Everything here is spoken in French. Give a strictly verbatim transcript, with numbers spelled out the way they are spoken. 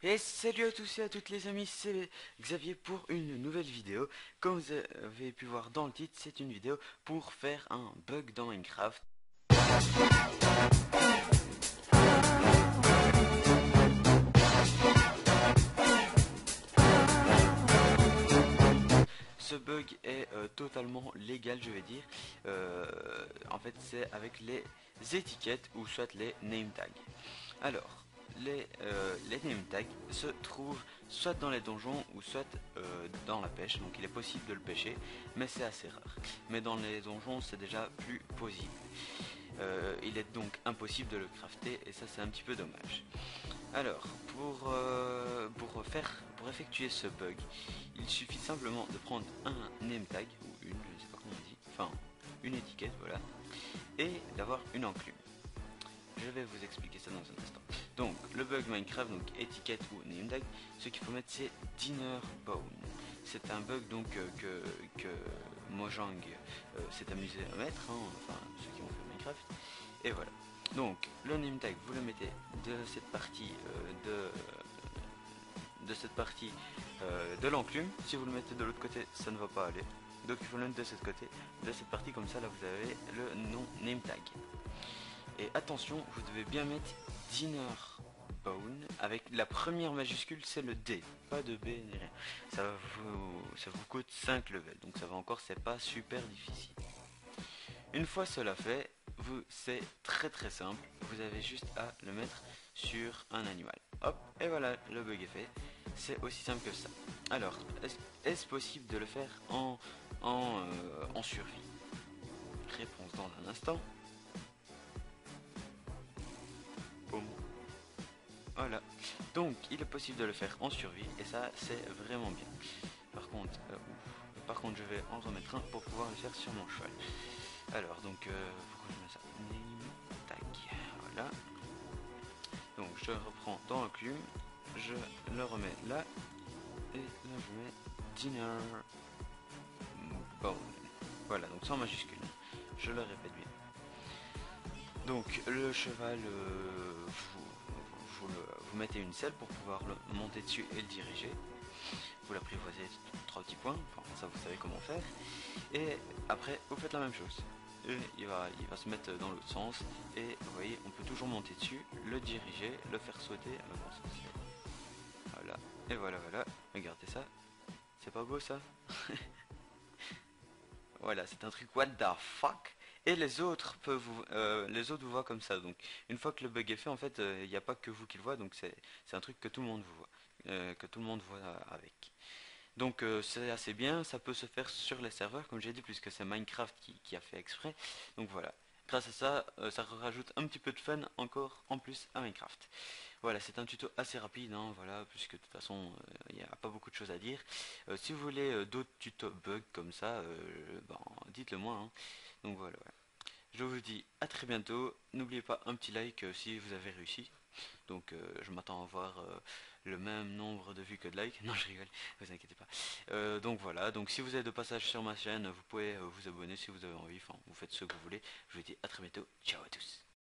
Et salut à tous et à toutes les amis, c'est Xavier pour une nouvelle vidéo. Comme vous avez pu voir dans le titre, c'est une vidéo pour faire un bug dans Minecraft. Ce bug est euh, totalement légal, je vais dire. Euh, en fait, c'est avec les étiquettes ou soit les name tags. Alors, les, euh, les name tags se trouvent soit dans les donjons ou soit euh, dans la pêche. Donc, il est possible de le pêcher, mais c'est assez rare. Mais dans les donjons, c'est déjà plus possible. Euh, il est donc impossible de le crafter et ça, c'est un petit peu dommage. Alors, pour, euh, pour, faire, pour effectuer ce bug, il suffit simplement de prendre un name tag, ou une, je ne sais pas comment on dit, enfin, une étiquette, voilà, et d'avoir une enclume. Je vais vous expliquer ça dans un instant. Donc, le bug Minecraft, donc étiquette ou name tag, ce qu'il faut mettre, c'est Dinner Bone. C'est un bug donc euh, que, que Mojang euh, s'est amusé à mettre, hein, enfin, ceux qui ont fait Minecraft, et voilà. Donc, le name tag, vous le mettez de cette partie euh, de, de cette partie euh, de l'enclume. Si vous le mettez de l'autre côté, ça ne va pas aller. Donc, il faut le mettre de ce côté, de cette partie, comme ça, là, vous avez le nom name tag. Et attention, vous devez bien mettre Dinner Bone avec la première majuscule, c'est le D, pas de B ni rien. Ça vous, ça vous coûte cinq levels, donc ça va encore, c'est pas super difficile. Une fois cela fait, vous c'est très très simple, vous avez juste à le mettre sur un animal. Hop, et voilà, le bug est fait. C'est aussi simple que ça. Alors, est-ce est possible de le faire en, en, euh, en survie? Réponse dans un instant. Boum. Voilà. Donc, il est possible de le faire en survie et ça, c'est vraiment bien. Par contre, euh, ouf. Par contre, je vais en remettre un pour pouvoir le faire sur mon cheval. Alors, donc, euh, pourquoi je mets ça? Name tag. Voilà. Donc, je reprends dans l'enclume, je le remets là et là, je mets dinner bone. Voilà, donc sans majuscule. Je le répète bien. Donc, le cheval, euh, vous, vous, le, vous mettez une selle pour pouvoir le monter dessus et le diriger. Vous l'apprivoisez trois petits points, enfin ça vous savez comment faire. Et après vous faites la même chose. Et il va, il va se mettre dans l'autre sens. Et vous voyez, on peut toujours monter dessus, le diriger, le faire sauter. Voilà. Et voilà, voilà. Regardez ça. C'est pas beau ça? Voilà, c'est un truc what the fuck. Et les autres peuvent vous, euh, les autres vous voient comme ça. Donc une fois que le bug est fait, en fait, il euh, n'y a pas que vous qui le voit. Donc c'est un truc que tout le monde vous voit, euh, que tout le monde voit avec. Donc euh, c'est assez bien, ça peut se faire sur les serveurs comme j'ai dit puisque c'est Minecraft qui, qui a fait exprès. Donc voilà, grâce à ça, euh, ça rajoute un petit peu de fun encore en plus à Minecraft. Voilà, c'est un tuto assez rapide, hein, voilà, puisque de toute façon il n'y a pas beaucoup de choses à dire. Euh, si vous voulez euh, d'autres tutos bugs comme ça, euh, ben, dites-le moi. Hein. Donc voilà, voilà. Je vous dis à très bientôt. N'oubliez pas un petit like euh, si vous avez réussi. Donc euh, je m'attends à voir euh, le même nombre de vues que de likes. Non, je rigole, vous inquiétez pas. Euh, donc voilà, donc si vous êtes de passage sur ma chaîne, vous pouvez euh, vous abonner si vous avez envie. Enfin, vous faites ce que vous voulez. Je vous dis à très bientôt. Ciao à tous.